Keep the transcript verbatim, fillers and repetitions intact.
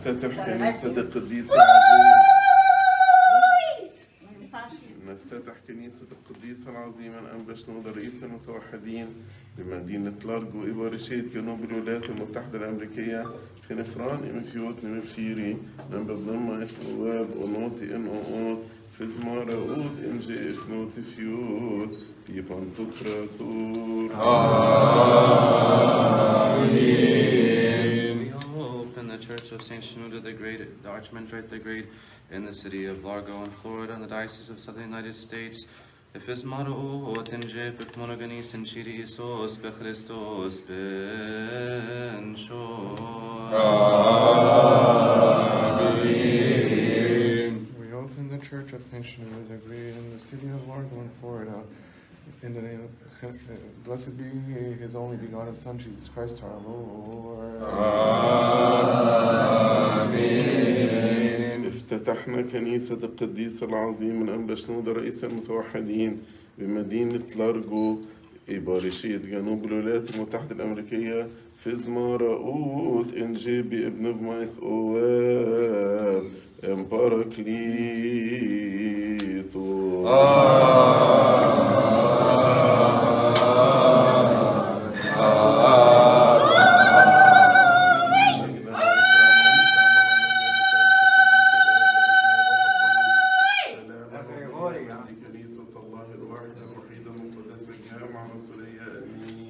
نفتتح كنيسة القديس العظيم نفتتح كنيسة القديس العظيم الأنبا شنودة رئيس المتوحدين بمدينة لارجو إبارشيت جنوب الولايات المتحدة الأمريكية خنفران إمفيوت نمبشيري نمبضمة إفنواب أونوتي إن أونوت فزمارة أوت إنجي إفنوتي فيوت بيبانتوكراتور We open the Church of Saint Shenouda the Great, the Archimandrite the Great, in the city of Largo in Florida, in the Diocese of Southern United States. If his motto tenje if monogenes in chiri isos be Christos ben We open the Church of Saint Shenouda the Great in the city of Largo in Florida. In the name of, uh, blessed be his only begotten Son, Jesus Christ our Lord. آمين. افتتحنا كنيسة القديس العظيم الأنبا شنودة رئيس المتوحدين بمدينة لارجو إبارشية جنوب الولايات المتحدة الأمريكية في زمارة أوت إنجيبي ابن فمايث أواب إمباراكليتو كنيسة الله الواحد الوحيد المقدس الجامعة الرسولية آمين.